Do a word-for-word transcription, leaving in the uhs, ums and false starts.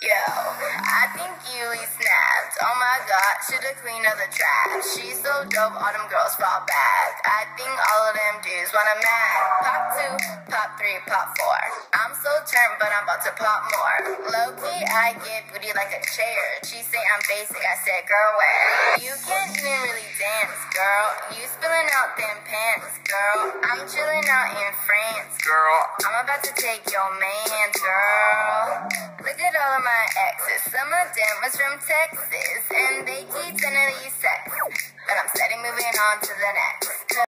Yo, I think Yui snapped. Oh my god, she the queen of the trash. She's so dope, all them girls fall back. I think all of them dudes wanna mad. Pop two, pop three, pop four. I'm so turned, but I'm about to pop more. Low-key, I get booty like a chair. She say I'm basic, I said, girl, where? You can't even really dance, girl. You spilling out them pants, girl. I'm chilling out in France, girl. I'm about to take your man, girl. Look at all of my exes. Some of them was from Texas, and they keep sending these texts. But I'm steady moving on to the next.